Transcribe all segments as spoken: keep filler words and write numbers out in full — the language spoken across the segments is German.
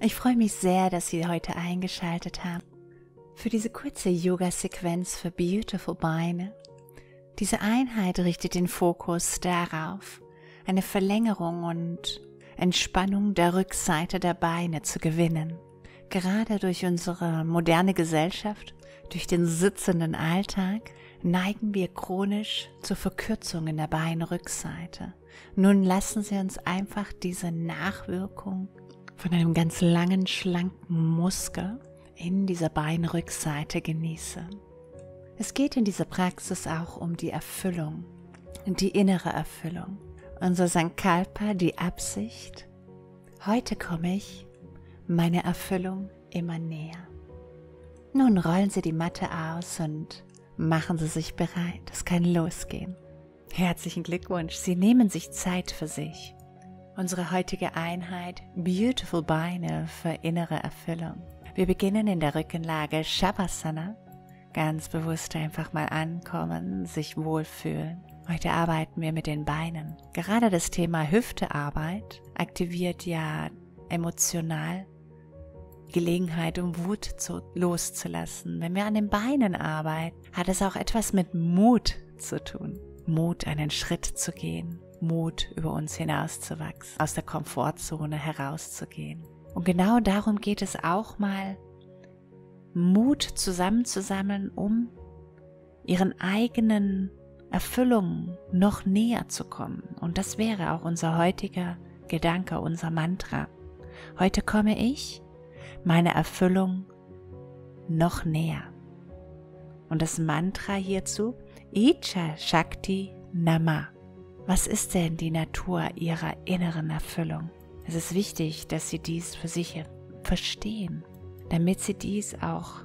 Ich freue mich sehr, dass Sie heute eingeschaltet haben für diese kurze Yoga-Sequenz für Beautiful Beine. Diese Einheit richtet den Fokus darauf, eine Verlängerung und Entspannung der Rückseite der Beine zu gewinnen. Gerade durch unsere moderne Gesellschaft, durch den sitzenden Alltag, neigen wir chronisch zur Verkürzung in der Beinrückseite. Nun lassen Sie uns einfach diese Nachwirkung von einem ganz langen, schlanken Muskel in dieser Beinrückseite genießen. Es geht in dieser Praxis auch um die Erfüllung, die innere Erfüllung. Unser Sankalpa, die Absicht. Heute komme ich meiner Erfüllung immer näher. Nun rollen Sie die Matte aus und machen Sie sich bereit. Es kann losgehen. Herzlichen Glückwunsch, Sie nehmen sich Zeit für sich. Unsere heutige Einheit Beautiful Beine für innere Erfüllung. Wir beginnen in der Rückenlage Shavasana. Ganz bewusst einfach mal ankommen, sich wohlfühlen. Heute arbeiten wir mit den Beinen. Gerade das Thema Hüftearbeit aktiviert ja emotional Gelegenheit, um Wut zu, loszulassen. Wenn wir an den Beinen arbeiten, hat es auch etwas mit Mut zu tun. Mut, einen Schritt zu gehen. Mut, über uns hinauszuwachsen, aus der Komfortzone herauszugehen. Und genau darum geht es auch mal, Mut zusammenzusammeln, um ihren eigenen Erfüllungen noch näher zu kommen. Und das wäre auch unser heutiger Gedanke, unser Mantra. Heute komme ich meiner Erfüllung noch näher. Und das Mantra hierzu, Icha Shakti Nama. Was ist denn die Natur Ihrer inneren Erfüllung? Es ist wichtig, dass Sie dies für sich verstehen, damit Sie dies auch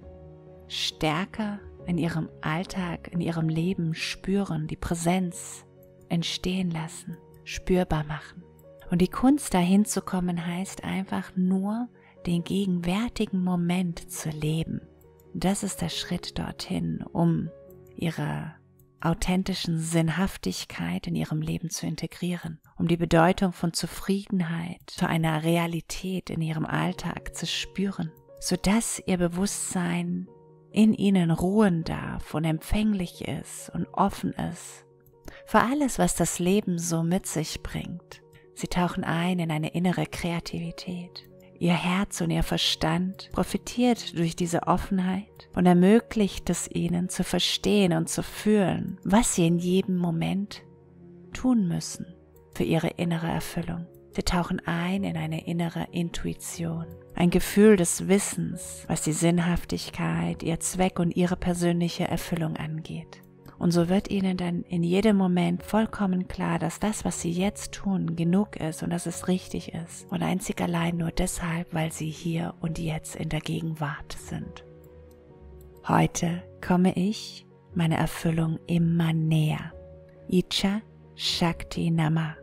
stärker in Ihrem Alltag, in Ihrem Leben spüren, die Präsenz entstehen lassen, spürbar machen. Und die Kunst dahin zu kommen heißt einfach nur, den gegenwärtigen Moment zu leben. Das ist der Schritt dorthin, um Ihre authentischen Sinnhaftigkeit in ihrem Leben zu integrieren, um die Bedeutung von Zufriedenheit zu einer Realität in ihrem Alltag zu spüren, sodass ihr Bewusstsein in ihnen ruhen darf und empfänglich ist und offen ist für alles, was das Leben so mit sich bringt. Sie tauchen ein in eine innere Kreativität. Ihr Herz und ihr Verstand profitiert durch diese Offenheit und ermöglicht es ihnen zu verstehen und zu fühlen, was sie in jedem Moment tun müssen für ihre innere Erfüllung. Sie tauchen ein in eine innere Intuition, ein Gefühl des Wissens, was die Sinnhaftigkeit, ihr Zweck und ihre persönliche Erfüllung angeht. Und so wird ihnen dann in jedem Moment vollkommen klar, dass das, was sie jetzt tun, genug ist und dass es richtig ist. Und einzig allein nur deshalb, weil sie hier und jetzt in der Gegenwart sind. Heute komme ich meiner Erfüllung immer näher. Icha Shakti Nama.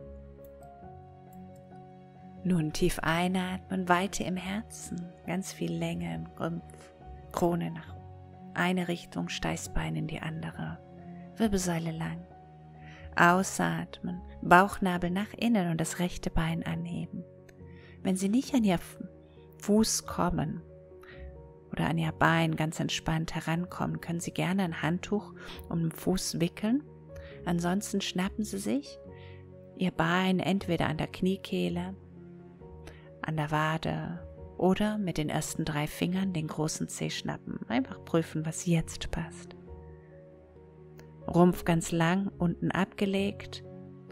Nun tief einatmen, Weite im Herzen, ganz viel Länge im Rumpf, Krone nach eine Richtung, Steißbein in die andere. Wirbelsäule lang. Ausatmen, Bauchnabel nach innen und das rechte Bein anheben. Wenn Sie nicht an Ihr Fuß kommen oder an Ihr Bein ganz entspannt herankommen, können Sie gerne ein Handtuch um den Fuß wickeln. Ansonsten schnappen Sie sich Ihr Bein entweder an der Kniekehle, an der Wade oder mit den ersten drei Fingern den großen Zeh schnappen. Einfach prüfen, was jetzt passt. Rumpf ganz lang, unten abgelegt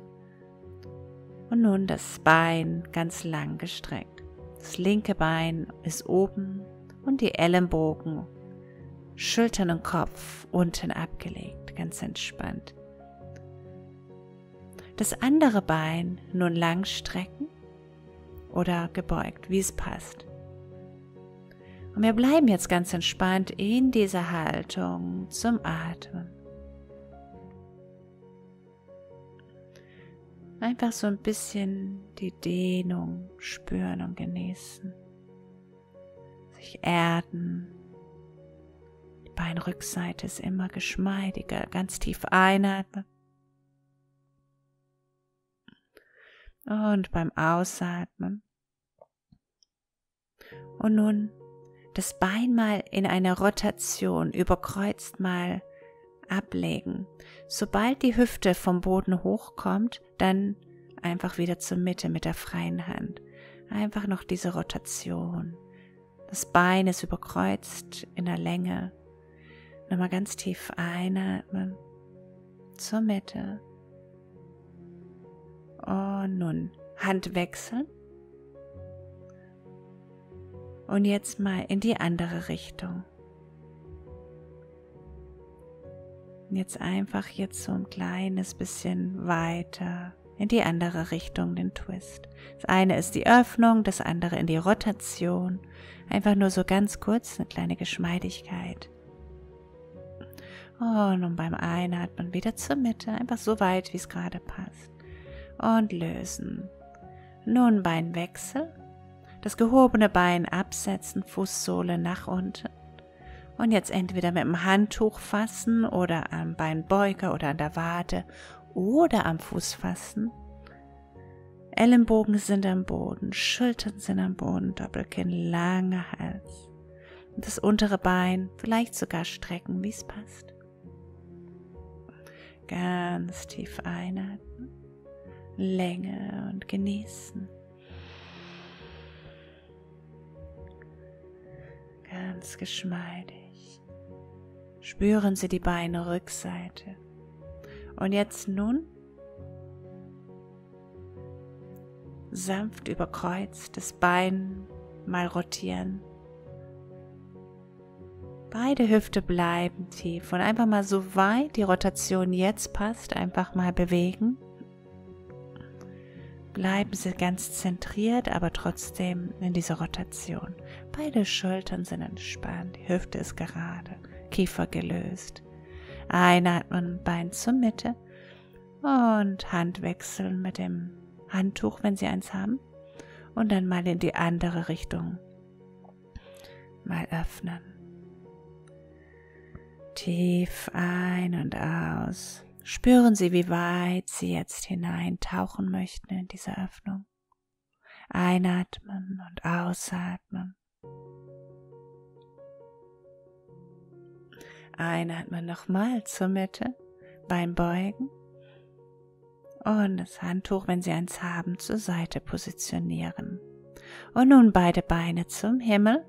und nun das Bein ganz lang gestreckt. Das linke Bein ist oben und die Ellenbogen, Schultern und Kopf unten abgelegt, ganz entspannt. Das andere Bein nun lang strecken oder gebeugt, wie es passt. Und wir bleiben jetzt ganz entspannt in dieser Haltung zum Atmen. Einfach so ein bisschen die Dehnung spüren und genießen. Sich erden. Die Beinrückseite ist immer geschmeidiger. Ganz tief einatmen. Und beim Ausatmen Und nun das Bein mal in eine Rotation überkreuzt mal ablegen. Sobald die Hüfte vom Boden hochkommt, dann einfach wieder zur Mitte mit der freien Hand. Einfach noch diese Rotation. Das Bein ist überkreuzt in der Länge. Nochmal ganz tief einatmen. Zur Mitte. Und nun Hand wechseln. Und jetzt mal in die andere Richtung. Jetzt einfach jetzt so ein kleines bisschen weiter in die andere Richtung, den Twist. Das eine ist die Öffnung, das andere in die Rotation. Einfach nur so ganz kurz, eine kleine Geschmeidigkeit. Und nun beim Einatmen wieder zur Mitte, einfach so weit, wie es gerade passt. Und lösen. Nun Beinwechsel. Das gehobene Bein absetzen, Fußsohle nach unten. Und jetzt entweder mit dem Handtuch fassen oder am Beinbeuger oder an der Wade oder am Fuß fassen. Ellenbogen sind am Boden, Schultern sind am Boden, Doppelkinn, langer Hals. Und das untere Bein vielleicht sogar strecken, wie es passt. Ganz tief einatmen, Länge und genießen. Ganz geschmeidig. Spüren Sie die Beinrückseite. Und jetzt nun sanft überkreuzt das Bein mal rotieren. Beide Hüfte bleiben tief und einfach mal so weit die Rotation jetzt passt, einfach mal bewegen. Bleiben Sie ganz zentriert, aber trotzdem in dieser Rotation. Beide Schultern sind entspannt, die Hüfte ist gerade, Kiefer gelöst. Einatmen, Bein zur Mitte und Hand wechseln mit dem Handtuch, wenn Sie eins haben. Und dann mal in die andere Richtung. Mal öffnen. Tief ein und aus. Spüren Sie, wie weit Sie jetzt hineintauchen möchten in diese Öffnung. Einatmen und ausatmen. Einatmen nochmal zur Mitte, Bein beugen und das Handtuch, wenn Sie eins haben, zur Seite positionieren. Und nun beide Beine zum Himmel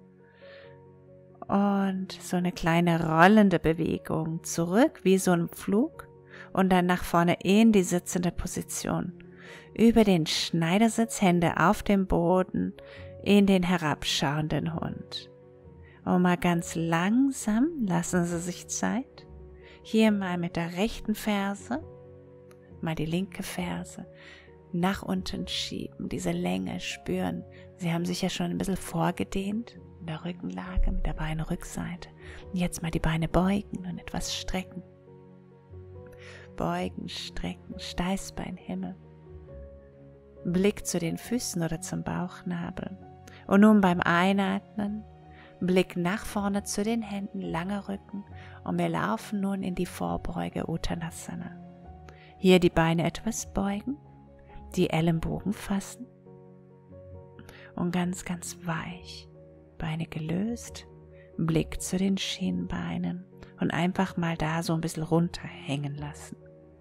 und so eine kleine rollende Bewegung zurück, wie so ein Flug. Und dann nach vorne in die sitzende Position. Über den Schneidersitz, Hände auf dem Boden, in den herabschauenden Hund. Und mal ganz langsam lassen Sie sich Zeit. Hier mal mit der rechten Ferse, mal die linke Ferse nach unten schieben, diese Länge spüren. Sie haben sich ja schon ein bisschen vorgedehnt in der Rückenlage mit der Beinrückseite. Und jetzt mal die Beine beugen und etwas strecken. Beugen, strecken, Steißbein, Himmel. Blick zu den Füßen oder zum Bauchnabel. Und nun beim Einatmen, Blick nach vorne zu den Händen, langer Rücken. Und wir laufen nun in die Vorbeuge Uttanasana. Hier die Beine etwas beugen, die Ellenbogen fassen. Und ganz, ganz weich. Beine gelöst, Blick zu den Schienbeinen. Und einfach mal da so ein bisschen runterhängen lassen.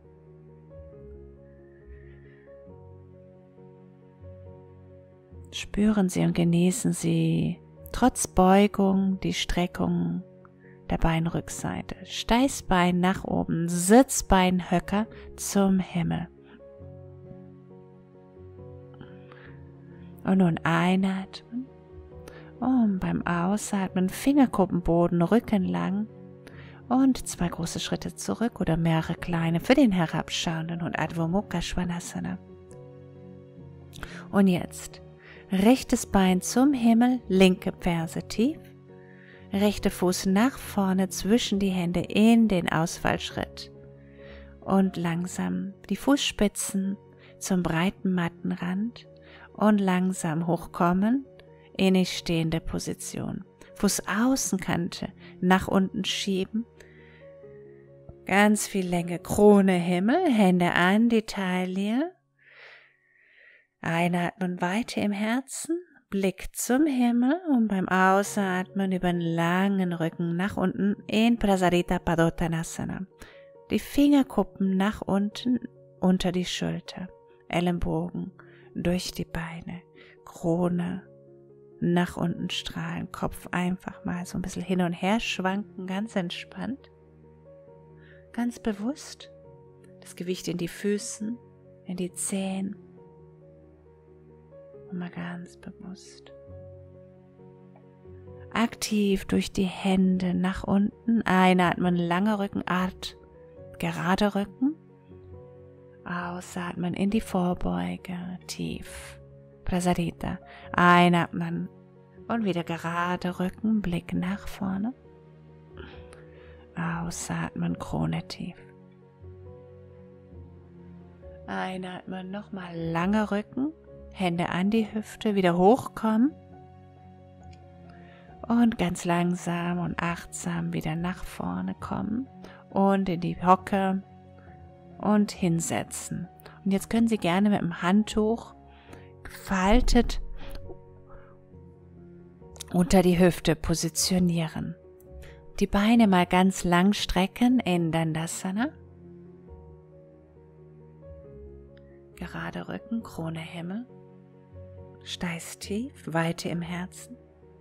Spüren Sie und genießen Sie trotz Beugung die Streckung der Beinrückseite. Steißbein nach oben, Sitzbeinhöcker zum Himmel. Und nun einatmen und beim Ausatmen Fingerkuppenboden, Rücken lang und zwei große Schritte zurück oder mehrere kleine für den herabschauenden und Adho Mukha Svanasana. Und jetzt rechtes Bein zum Himmel, linke Ferse tief, rechter Fuß nach vorne zwischen die Hände in den Ausfallschritt und langsam die Fußspitzen zum breiten Mattenrand und langsam hochkommen in die stehende Position. Fußaußenkante nach unten schieben, ganz viel Länge, Krone Himmel, Hände an die Taille. Einatmen weiter im Herzen, Blick zum Himmel und beim Ausatmen über den langen Rücken nach unten in Prasarita Padottanasana. Die Fingerkuppen nach unten unter die Schulter, Ellenbogen durch die Beine, Krone nach unten strahlen, Kopf einfach mal so ein bisschen hin und her schwanken, ganz entspannt, ganz bewusst. Das Gewicht in die Füßen, in die Zehen. Und mal ganz bewusst. Aktiv durch die Hände nach unten. Einatmen, langer Rückenart, gerade Rücken. Ausatmen in die Vorbeuge, tief. Prasarita. Einatmen und wieder gerade Rücken, Blick nach vorne. Ausatmen, Krone tief. Einatmen, nochmal langer Rücken, Hände an die Hüfte, wieder hochkommen und ganz langsam und achtsam wieder nach vorne kommen und in die Hocke und hinsetzen. Und jetzt können Sie gerne mit dem Handtuch gefaltet unter die Hüfte positionieren. Die Beine mal ganz lang strecken in Dandasana. Gerade Rücken, Krone Himmel, Steiß tief, Weite im Herzen.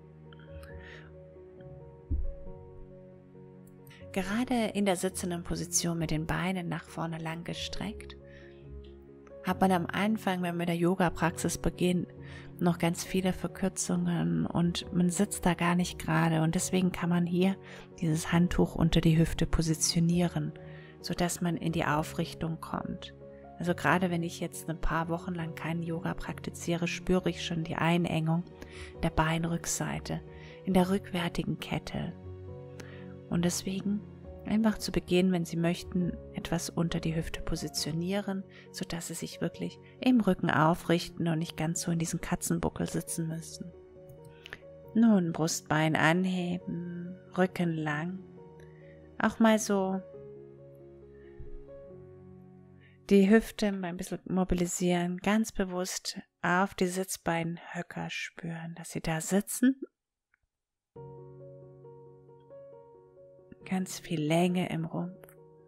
Gerade in der sitzenden Position mit den Beinen nach vorne lang gestreckt, hat man am Anfang, wenn man mit der Yoga-Praxis beginnt, noch ganz viele Verkürzungen und man sitzt da gar nicht gerade und deswegen kann man hier dieses Handtuch unter die Hüfte positionieren, sodass man in die Aufrichtung kommt. Also gerade wenn ich jetzt ein paar Wochen lang keinen Yoga praktiziere, spüre ich schon die Einengung der Beinrückseite in der rückwärtigen Kette. Und deswegen einfach zu Beginn, wenn Sie möchten, etwas unter die Hüfte positionieren, sodass Sie sich wirklich im Rücken aufrichten und nicht ganz so in diesem Katzenbuckel sitzen müssen. Nun Brustbein anheben, Rücken lang, auch mal so die Hüfte mal ein bisschen mobilisieren, ganz bewusst auf die Sitzbeinhöcker spüren, dass Sie da sitzen. Ganz viel Länge im Rumpf.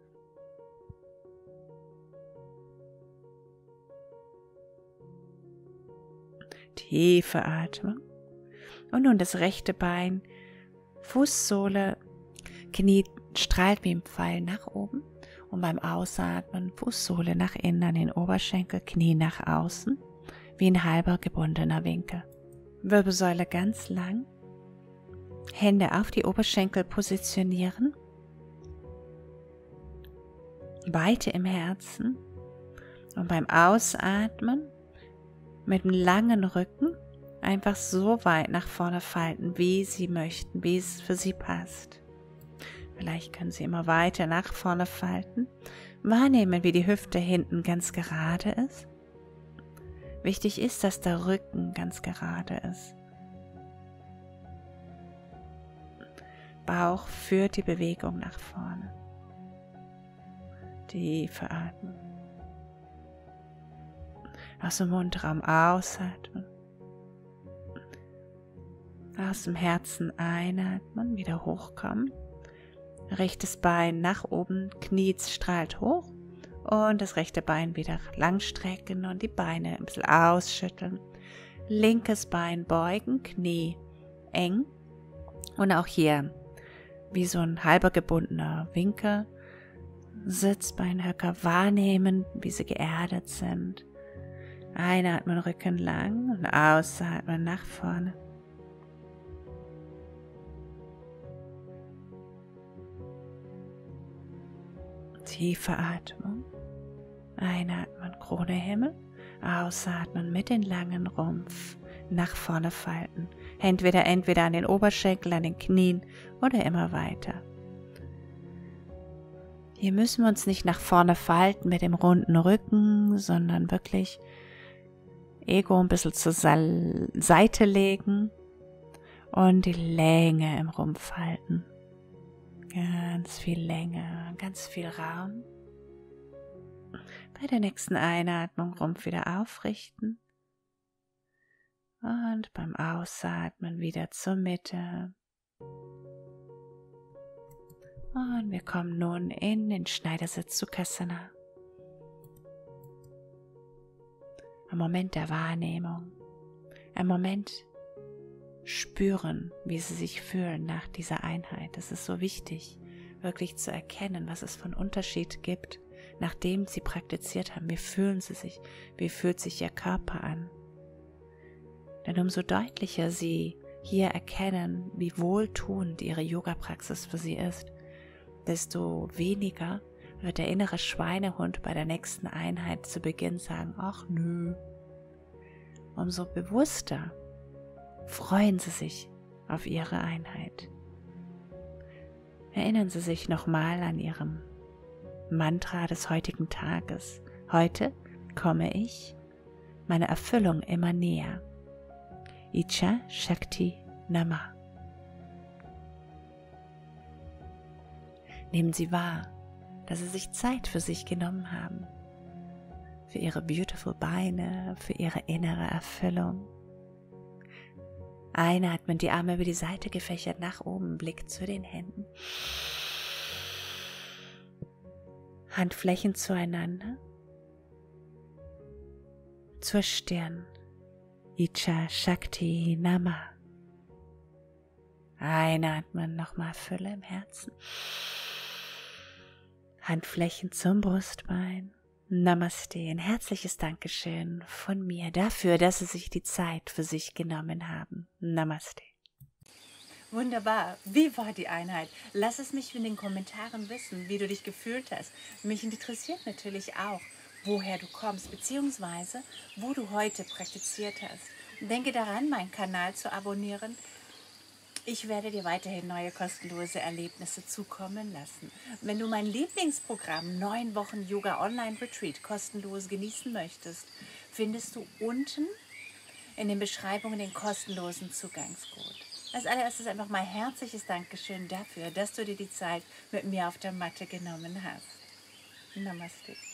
Tiefe Atmung. Und nun das rechte Bein, Fußsohle, Knie strahlt wie im Pfeil nach oben. Und beim Ausatmen Fußsohle nach innen an den Oberschenkel, Knie nach außen, wie ein halber gebundener Winkel. Wirbelsäule ganz lang, Hände auf die Oberschenkel positionieren, Weite im Herzen und beim Ausatmen mit einem langen Rücken einfach so weit nach vorne falten, wie Sie möchten, wie es für Sie passt. Vielleicht können Sie immer weiter nach vorne falten, wahrnehmen, wie die Hüfte hinten ganz gerade ist. Wichtig ist, dass der Rücken ganz gerade ist. Bauch führt die Bewegung nach vorne. Tiefe Atmung. Aus dem Mundraum ausatmen. Aus dem Herzen einatmen, wieder hochkommen. Rechtes Bein nach oben, Knie strahlt hoch und das rechte Bein wieder lang strecken und die Beine ein bisschen ausschütteln. Linkes Bein beugen, Knie eng und auch hier wie so ein halber gebundener Winkel. Sitzbeinhöcker wahrnehmen, wie sie geerdet sind. Einatmen, Rücken lang und ausatmen nach vorne. Tiefe Atmung. Einatmen, Krone Himmel. Ausatmen mit den langen Rumpf. Nach vorne falten. Entweder, entweder an den Oberschenkeln, an den Knien oder immer weiter. Hier müssen wir uns nicht nach vorne falten mit dem runden Rücken, sondern wirklich Ego ein bisschen zur Seite legen und die Länge im Rumpf halten. Ganz viel Länge, ganz viel Raum. Bei der nächsten Einatmung Rumpf wieder aufrichten Und beim Ausatmen wieder zur Mitte. Und wir kommen nun in den Schneidersitz Sukhasana. Ein Moment der Wahrnehmung. Ein Moment spüren, wie sie sich fühlen nach dieser Einheit. Es ist so wichtig, wirklich zu erkennen, was es für einen Unterschied gibt, nachdem sie praktiziert haben. Wie fühlen sie sich? Wie fühlt sich ihr Körper an? Denn umso deutlicher sie hier erkennen, wie wohltuend ihre Yoga-Praxis für sie ist, desto weniger wird der innere Schweinehund bei der nächsten Einheit zu Beginn sagen, ach nö. Umso bewusster freuen sie sich auf ihre Einheit. Erinnern Sie sich nochmal an Ihrem Mantra des heutigen Tages. Heute komme ich meiner Erfüllung immer näher. Icha Shakti Nama. Nehmen Sie wahr, dass Sie sich Zeit für sich genommen haben, für Ihre beautiful Beine, für Ihre innere Erfüllung. Einatmen, die Arme über die Seite gefächert nach oben, Blick zu den Händen. Handflächen zueinander. Zur Stirn. Icha Shakti Nama. Einatmen, nochmal Fülle im Herzen. Handflächen zum Brustbein. Namaste, ein herzliches Dankeschön von mir dafür, dass Sie sich die Zeit für sich genommen haben. Namaste. Wunderbar. Wie war die Einheit? Lass es mich in den Kommentaren wissen, wie du dich gefühlt hast. Mich interessiert natürlich auch, woher du kommst, beziehungsweise wo du heute praktiziert hast. Denke daran, meinen Kanal zu abonnieren. Ich werde dir weiterhin neue kostenlose Erlebnisse zukommen lassen. Wenn du mein Lieblingsprogramm neun Wochen Yoga Online Retreat kostenlos genießen möchtest, findest du unten in den Beschreibungen den kostenlosen Zugangscode. Als allererstes einfach mal herzliches Dankeschön dafür, dass du dir die Zeit mit mir auf der Matte genommen hast. Namaste.